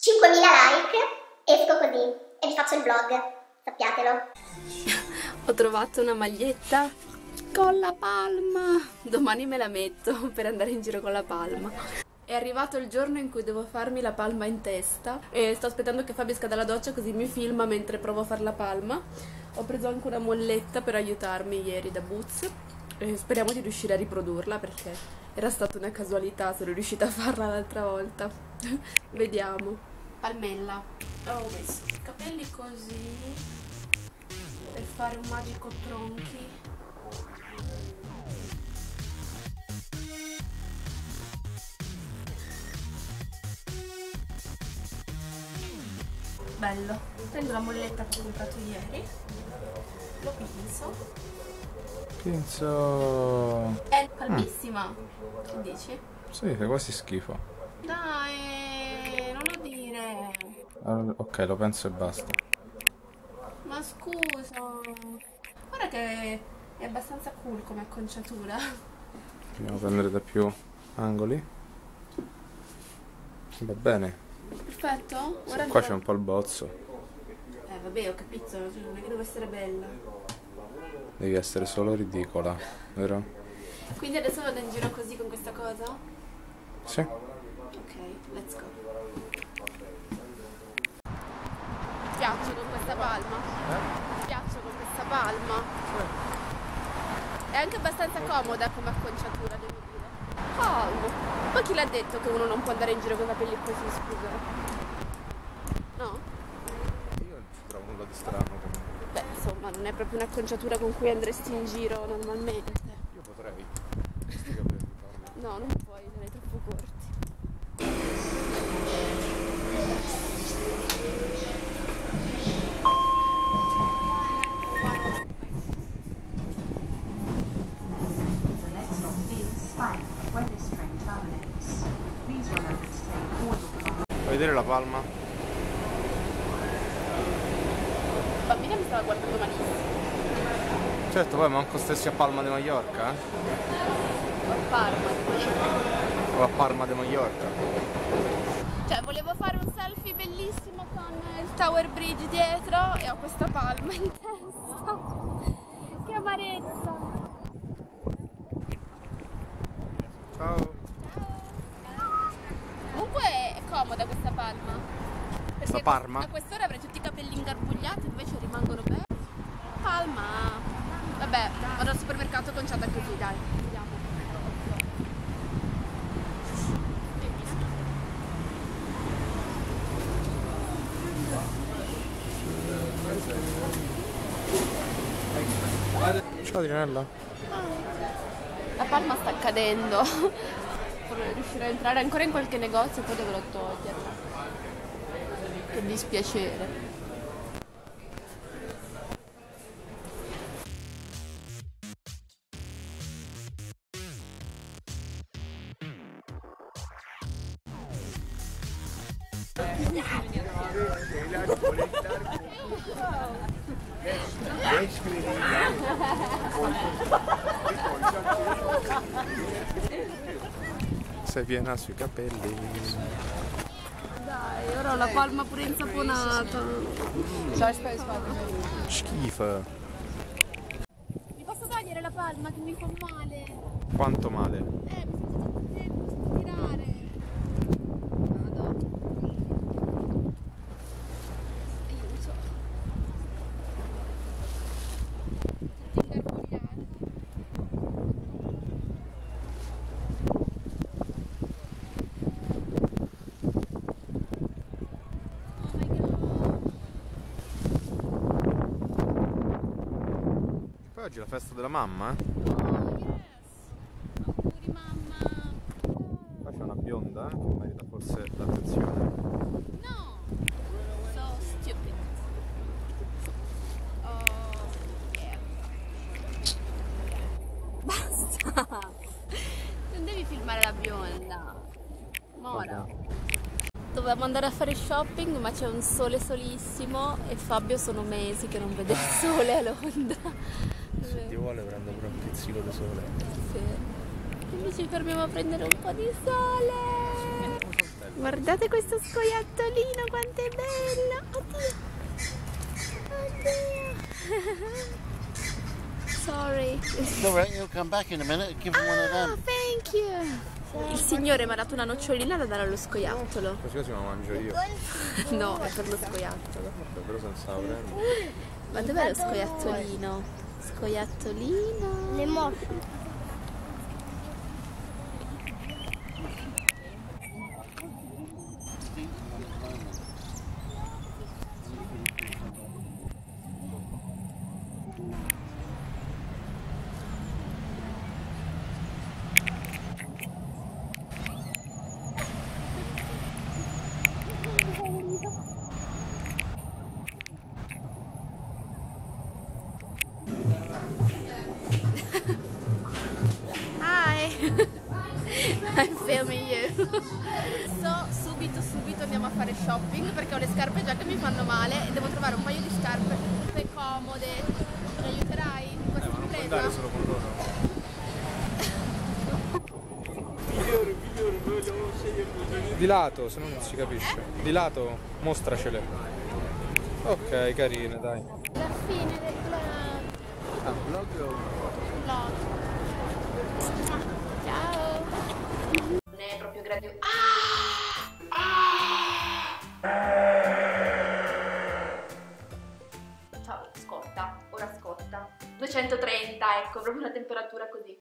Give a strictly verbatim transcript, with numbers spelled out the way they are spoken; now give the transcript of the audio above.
cinquemila like, esco così e vi faccio il vlog, sappiatelo. Ho trovato una maglietta con la palma, domani me la metto per andare in giro con la palma. È arrivato il giorno in cui devo farmi la palma in testa e sto aspettando che Fabio esca dalla doccia così mi filma mentre provo a fare la palma. Ho preso anche una molletta per aiutarmi ieri da Boots e speriamo di riuscire a riprodurla perché era stata una casualità, sono riuscita a farla l'altra volta. Vediamo. Palmella. Ho messo i capelli così per fare un magico tronchi. Bello. Prendo la molletta che ho comprato ieri, lo pinzo. Pinzo... È calmissima. Mm. Che dici? Sì, fa quasi schifo. Dai, non lo dire. Allora, ok, lo penso e basta. Ma scusa. Guarda che è abbastanza cool come acconciatura. Dobbiamo prendere da più angoli. Va bene. Perfetto? Guarda Sì, qua che... c'è un po' il bozzo. Eh vabbè, ho capito, cioè, non è che devo essere bella. Devi essere solo ridicola, vero? Quindi adesso vado in giro così con questa cosa? Sì. Ok, let's go. Ti piaccio con questa palma? Eh? Ti piaccio con questa palma? Sì. È anche abbastanza comoda come acconciatura, devo dire. Oh, ma chi l'ha detto che uno non può andare in giro con i capelli così, scusa? No? Io non ci trovo nulla di strano comunque. Beh, insomma, non è proprio un'acconciatura con cui andresti in giro normalmente. Io potrei. Questi capelli parlo. No, non puoi, sono troppo corti. Vuoi vedere la palma? La bambina mi stava guardando malissimo. Certo, poi manco stessi a Palma de Mallorca, eh? A Parma. O a Parma de Mallorca. Cioè, volevo fare un selfie bellissimo con il Tower Bridge dietro e ho questa palma in testa. Che amarezza. Ciao. Comunque è comoda questa palma. Perché La Parma? a quest'ora avrei tutti i capelli ingarbugliati, invece rimangono belli. Palma. Vabbè, vado al supermercato conciata così, dai. Vediamo. Ciao Adrianella. La palma sta cadendo. Riuscirò a entrare ancora in qualche negozio e poi dovrò toglierla. Che dispiacere. Sei piena sui capelli. Dai, ora ho la palma pure insaponata. Schifo. Mi posso togliere la palma che mi fa male? Quanto male? Eh, mi sento tirare. Vado. Aiuto. Senti ingarbugliata. Oggi è la festa della mamma, eh? Oh, yes! Auguri mamma! Qua c'è una bionda, eh, che merita forse l'attenzione. No! So stupid. Oh, yeah. Basta! Non devi filmare la bionda. Mora. Dovevamo andare a fare shopping, ma c'è un sole solissimo e Fabio sono mesi che non vede il sole a Londra. Se ti vuole prendo pure un pizzico di sole. Sì. Quindi ci fermiamo a prendere un po' di sole. Guardate questo scoiattolino, quanto è bello! Oddio! Oddio! Sorry. All right, you'll come back in a minute and give him one of Ah, them. thank you! Il signore mi ha dato una nocciolina da dare allo scoiattolo. Così così me la mangio io. No, è per lo scoiattolo. Davvero senza la prendo. Ma dov'è lo scoiattolino? Scoiattolino. Le mosce. I'm filming you. Adesso subito subito andiamo a fare shopping perché ho le scarpe già che mi fanno male e devo trovare un paio di scarpe comode. Mi aiuterai in questa Eh, ma non puoi impresa? andare solo con loro. Di lato, se no non si capisce. Di lato, mostracele. Ok, carine, dai. La fine del Ah, vlog o vlog. Ciao. Non è proprio gradioso. Ah! Ah! Ciao, scotta, ora scotta. duecentotrenta, ecco, proprio una temperatura così.